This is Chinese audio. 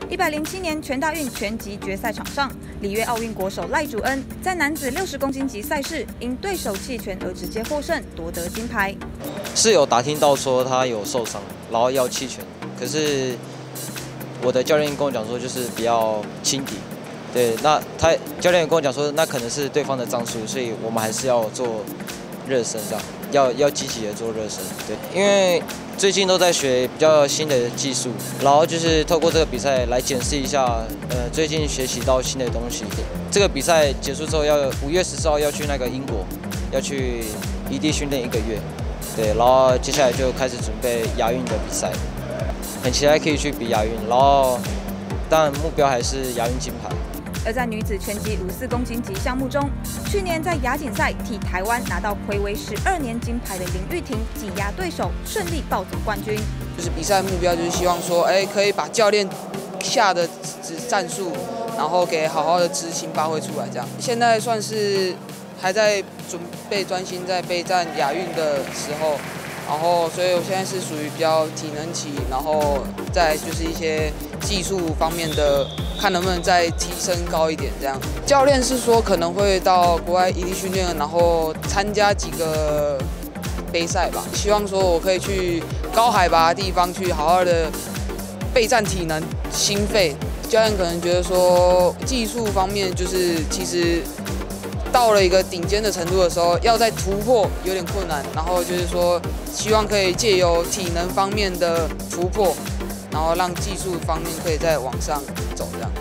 107年全大运拳击决赛场上，里约奥运国手赖祖恩在男子60公斤级赛事因对手弃权而直接获胜，夺得金牌。 是有打听到说他有受伤，然后要弃权，可是我的教练跟我讲说就是比较轻敌。对，那教练跟我讲说，那可能是对方的战术，所以我们还是要做热身这样，要积极的做热身。对，因为最近都在学比较新的技术，然后就是透过这个比赛来检视一下，最近学习到新的东西。这个比赛结束之后，5月14号要去那个英国，要去异地训练1个月。对，然后接下来就开始准备亚运的比赛，很期待可以去比亚运，然后当然目标还是亚运金牌。 而在女子拳击54公斤级项目中，去年在亚锦赛替台湾拿到睽违12年金牌的林玉婷挤压对手，顺利抱走冠军。 就是比赛目标就是希望说，可以把教练下的战术，然后给好好的执行发挥出来。这样，现在算是还在准备专心在备战亚运的时候。然后，所以我现在是属于比较体能期，然后再就是一些技术方面的，看能不能再提升高一点这样。教练是说可能会到国外异地训练，然后参加几个杯赛吧。希望说我可以去高海拔的地方去好好的备战体能、心肺。教练可能觉得说技术方面就是其实。到了一个顶尖的程度的时候，要再突破有点困难。然后就是说，希望可以借由体能方面的突破，然后让技术方面可以再往上走这样。